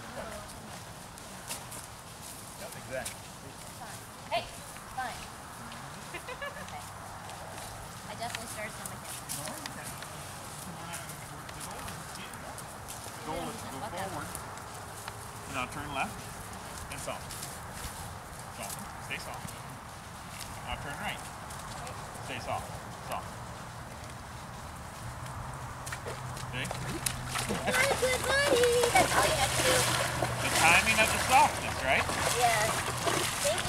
Yep, exactly. Hey, fine. Okay. I definitely started them again. The goal is to go forward. Now turn left and soft. Soft. Stay soft. Now turn right. Stay soft. Soft. Okay? Not a good buddy. That's all you have to do. The timing of the softness, right? Yes. Thank